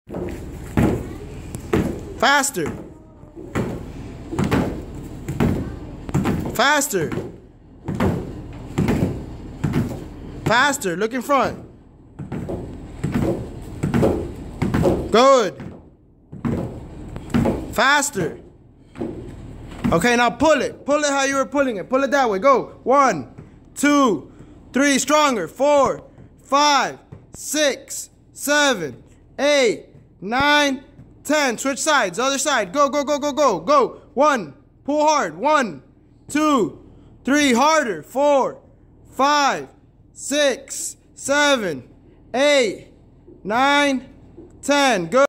Faster. Faster. Faster. Look in front. Good. Faster. Okay, now pull it. Pull it how you were pulling it. Pull it that way. Go. 1, 2, 3. Stronger. 4, 5, 6, 7, 8, 9, 10. Switch sides. Other side. Go, go, go, go, go. Go. 1. Pull hard. 1, 2, 3. Harder. 4, 5, 6, 7, 8, 9, 10. Good.